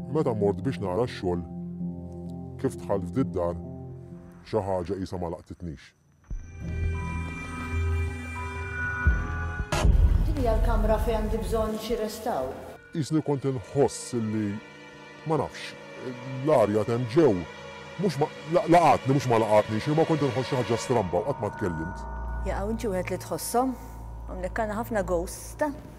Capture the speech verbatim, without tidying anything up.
Meta mort biex nara x-xogħol, kif dħalt f'did dar, xi ħaġa qisha ma laqtitnix. Din hija l-kamra fejn għandi bżonn xi restaw. Isni kont inħoss li ma nafx, l-arja temm ġew, mhux laqatni mhux ma laqatni, xi ma kont inħoss xi ħaġa stramba u qatt ma tkellimt. Jaqgħu inti wieħed li tħosshom, hawnhekk għandna ħafna ghosts.